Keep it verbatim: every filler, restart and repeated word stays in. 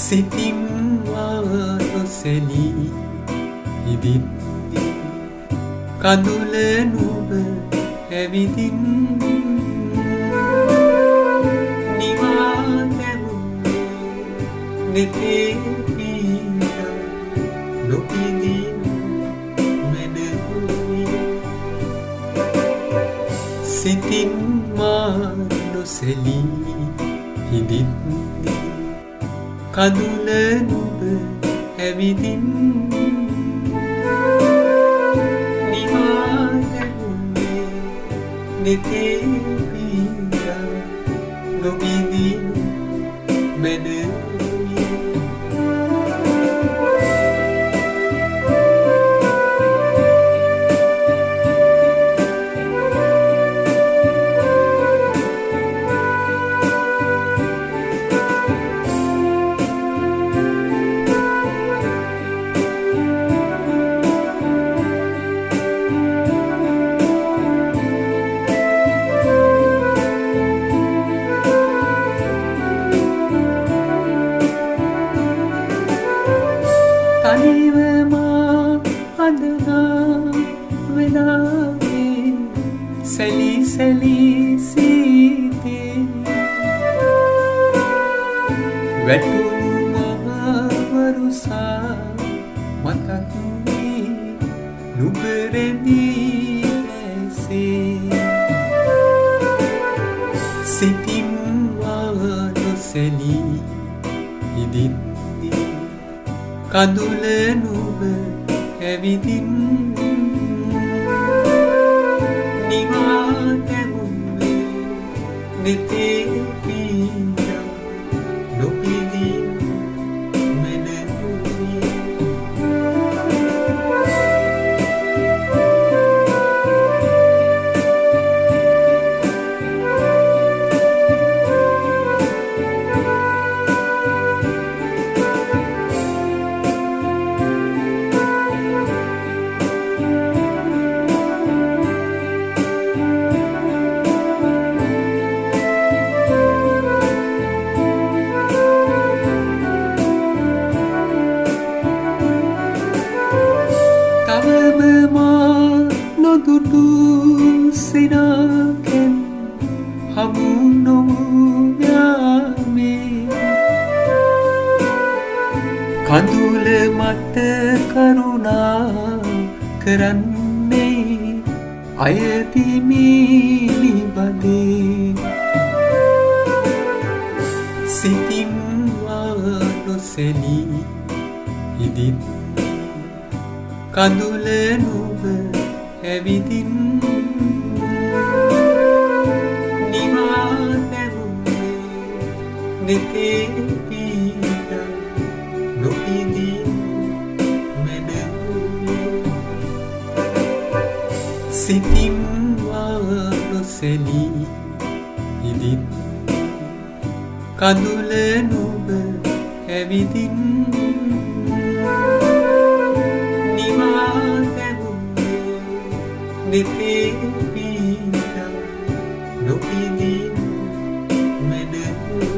සිතින් වානොසෙලී ඉදිද්දී කඳුල නුඹ ඇවිදින් නිවා දැමුනේ නෙතේ පීඩා නොපිදින් මැනහුවේ සිතින් වානොසෙලී ඉදිද්දී කඳුල නුඹ ඇවිදින් නිවා දැමුනේ නෙතේ පීඩා නොපිදින් මැනහුවේ තනිවමා අඳනා වෙලාවේ සැලී සැලී සීතේ වැටුණු මහවරුසා මතක් වී නුඹ රැඳී ඇසේ සිතින් වානොසෙලී ඉදිද්දී කඳුල නුඹ ඇවිදින් නිවා දැමුනේ නෙතේ පීඩා නොපිදින් මැනහුවේ නොදුටු සිනාකෙන් හමු නොවූ යාමේ කඳුල මත කරුණා කරන්නේ අයති මිනිබදේ සිතින් වානොසෙලී ඉදිද්දී කඳුල නුඹ ඇවිදින් නිවා දැමුනේ නෙතේ පීඩා නොපිදින් මැනහුවේ සිතින් වානොසෙලී ඉදිද්දී කඳුල නුඹ ඇවිදින් නිවා නෙතේ පීඩා නොපිදින් මැනහුවේ